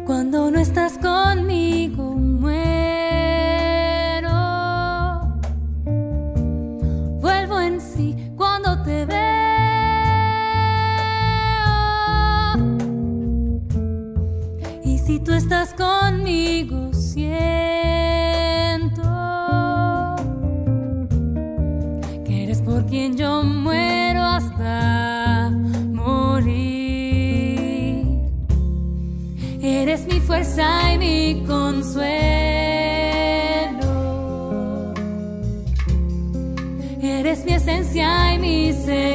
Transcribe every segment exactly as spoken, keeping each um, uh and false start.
Cuando no estás conmigo muero. Vuelvo en sí cuando te veo. Y si tú estás conmigo siento que eres por quien yo muero hasta morir. Eres mi fuerza y mi consuelo. Eres mi esencia y mi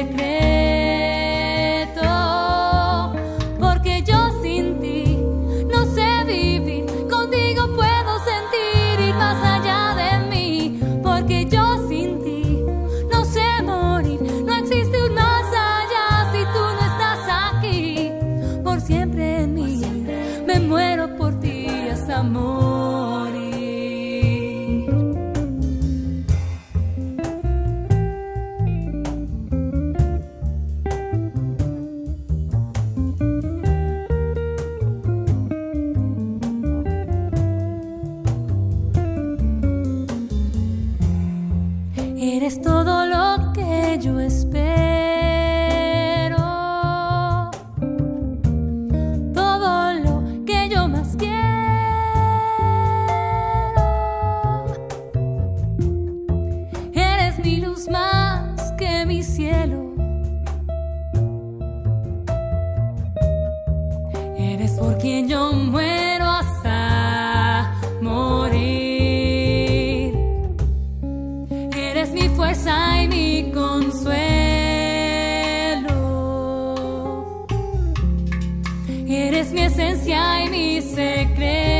secreto. Porque yo sin ti no sé vivir. Contigo puedo sentir ir más allá de mí. Porque yo sin ti no sé morir. No existe un más allá si tú no estás aquí. Por siempre en mí. Me muero por ti hasta morir. Eres todo lo que yo espero. Mi luz más que mi cielo. Eres por quien yo muero hasta morir. Eres mi fuerza y mi consuelo. Eres mi esencia y mi secreto.